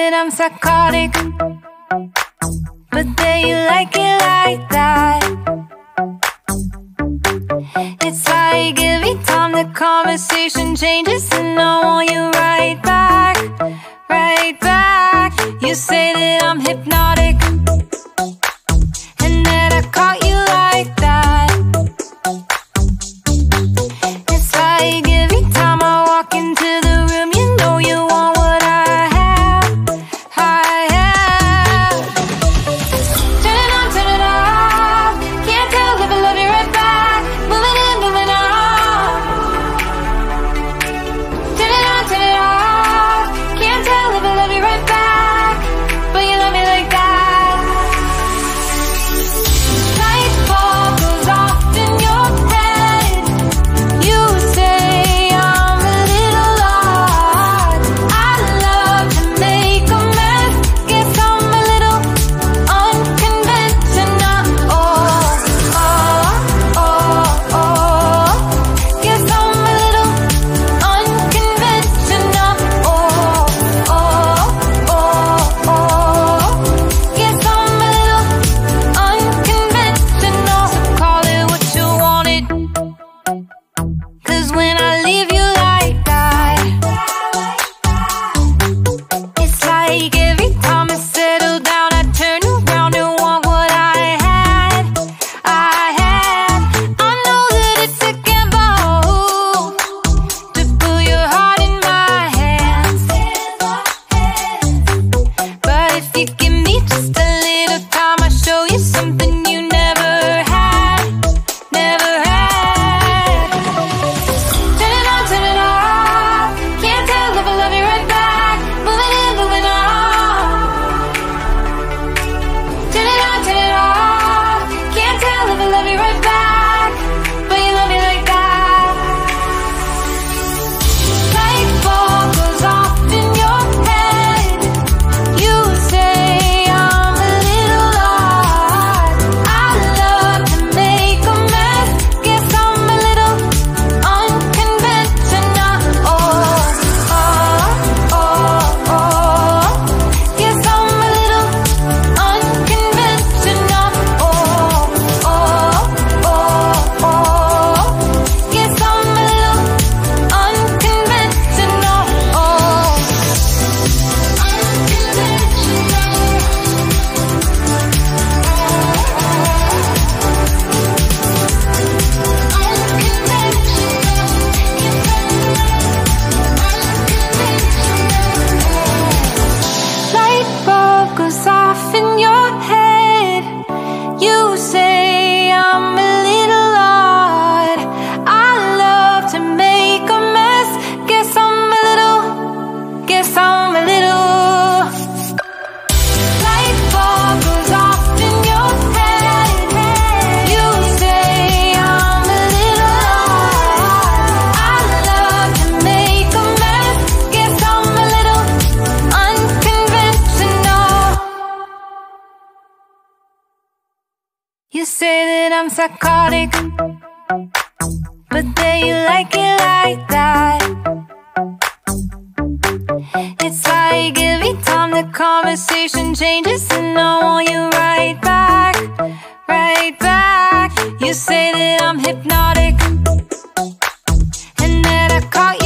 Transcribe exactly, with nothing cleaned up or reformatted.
that I'm psychotic, but then you like it like that. It's like every time the conversation changes, and I want you right back, right back. You say that I'm hypnotic, and that I caught you like that. It's like every time I walk into the room, you know you want what I have, I have. Turn it on, turn it off. Can't tell if I love you right back. Moving in, moving on. Turn it on, turn it off. Can't tell if I love you right back, but you love me like that. Light bulb goes off in your head. You say I'm a little odd. I love to make a mess. Guess I'm a little unconventional. Oh, oh, oh, oh. Guess I'm a little unconventional. Oh, oh, oh, oh. Guess I'm a little unconventional. So call it what you wanted, 'cause when I leave you like that, it's like every time I settle down, I turn around and want what I had, I had. I know that it's a gamble to put your heart in my hands, but if you give me just a little time, I'll show you something you never had, never had. Turn it on, turn it off. Can't tell if I love you right back. Moving in, moving on. Turn it on, turn it off. Can't tell if I love you right back, but you love me like that. Light bulb goes off in your head. You say I'm a little odd. I love to make a mess. Guess I'm a little unconventional. Oh, oh, oh, oh. Guess I'm a little unconventional. Oh, oh, oh, oh. Guess I'm a little unconventional. Oh, light bulb goes off in your head. You say I'm a little odd. I love to make a mess. Guess I'm a little, guess I'm a little. Light bulb goes off in your head. You say I'm a little odd. I love to make a mess. Guess I'm a little unconventional. You say that I'm psychotic, but then you like it like that. It's like every time the conversation changes, and I want you right back, right back. You say that I'm hypnotic, and that I caught you